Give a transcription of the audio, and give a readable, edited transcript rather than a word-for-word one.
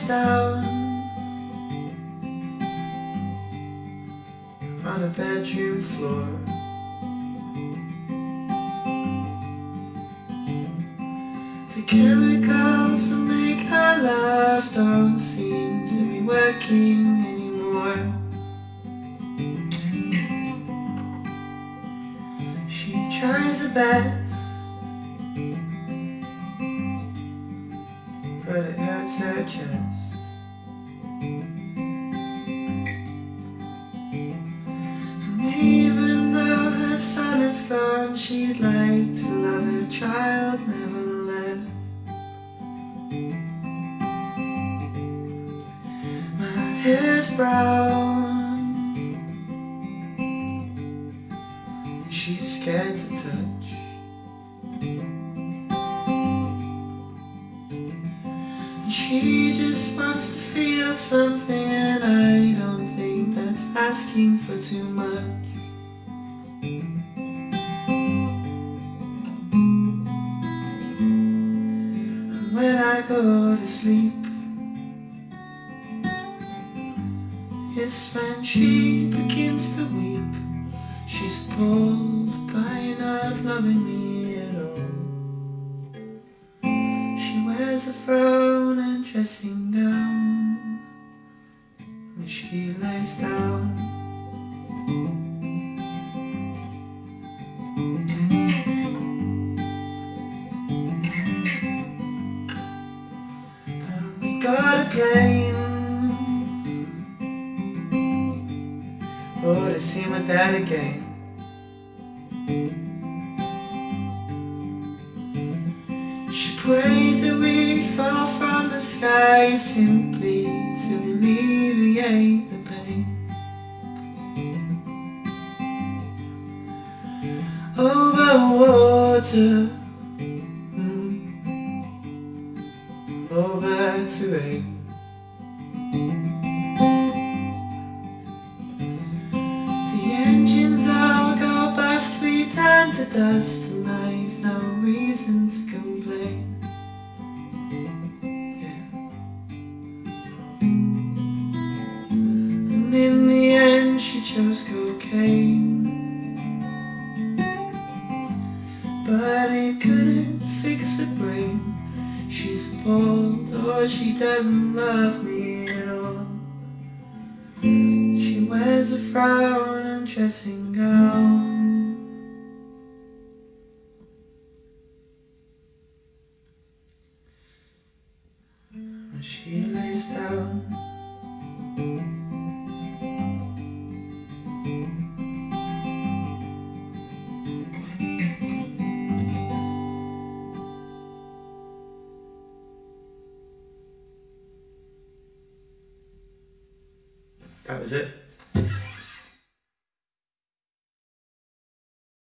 lays down on a bedroom floor. The chemicals that make her laugh don't seem to be working anymore. She tries her best, but it hurts her chest. And even though her son is gone, she'd like to love her child nevertheless. My hair's brown, she's scared to touch. She just wants to feel something, and I don't think that's asking for too much. And when I go to sleep, it's when she begins to weep. She's appalled by not loving me at all. She wears a frown and dressing gown when she lays down. And we got a plane, oh, to see my dad again. She prayed that we'd fall from the sky simply to alleviate the pain. Over water, over to rain. The engines all go bust, we turn to dust, and I've no reason to complain. And in the end she chose cocaine, but it couldn't fix her brain. She's appalled, or she doesn't love me at all. She wears a frown and dressing gown when she lays down. That was it.